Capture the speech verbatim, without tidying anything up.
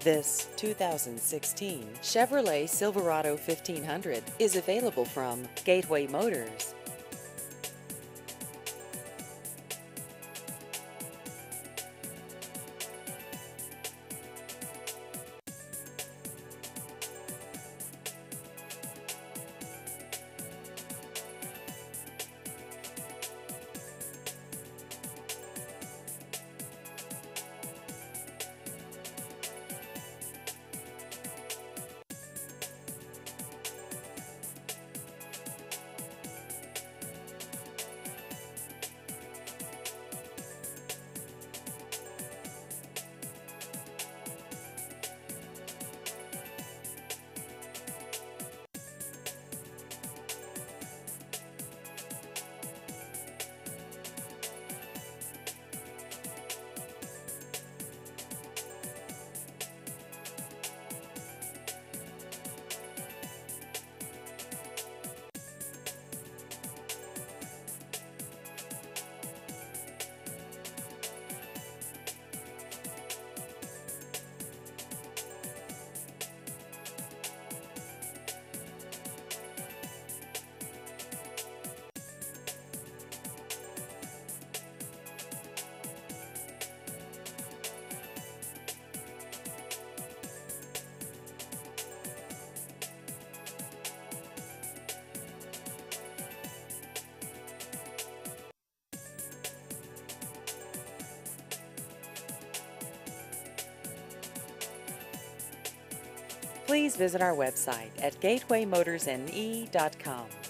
This two thousand sixteen Chevrolet Silverado fifteen hundred is available from Gateway Motors. Please visit our website at gateway motors n e dot com.